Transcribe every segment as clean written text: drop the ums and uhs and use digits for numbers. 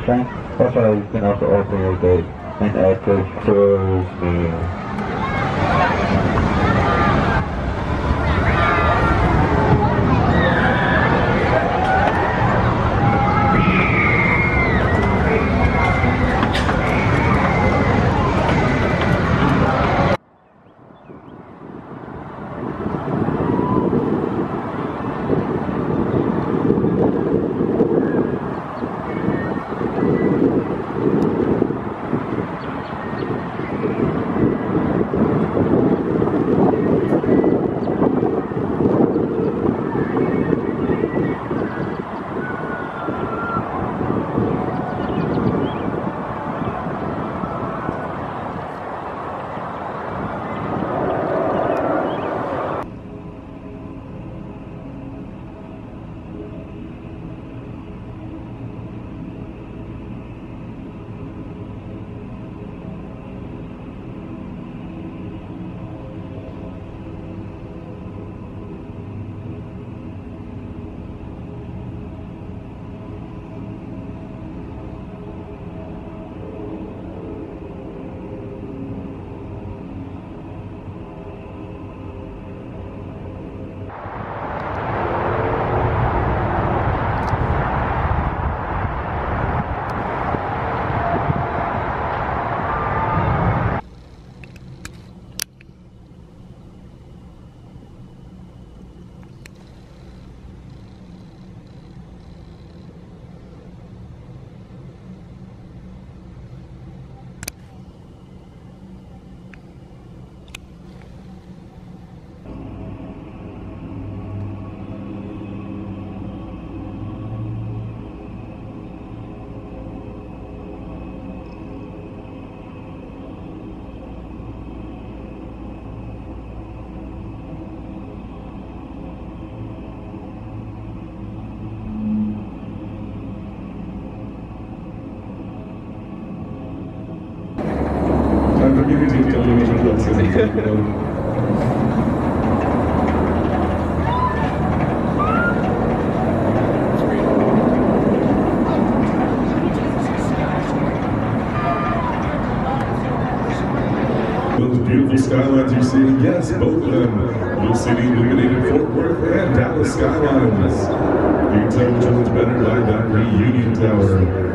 percent. Also, you can also operate an active cruise meal. Those beautiful skylines you're seeing, yes, both of them. Blue City illuminated Fort Worth and Dallas skylines. You can tell which one's better by that reunion tower.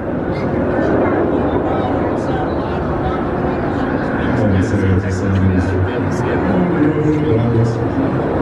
Oh,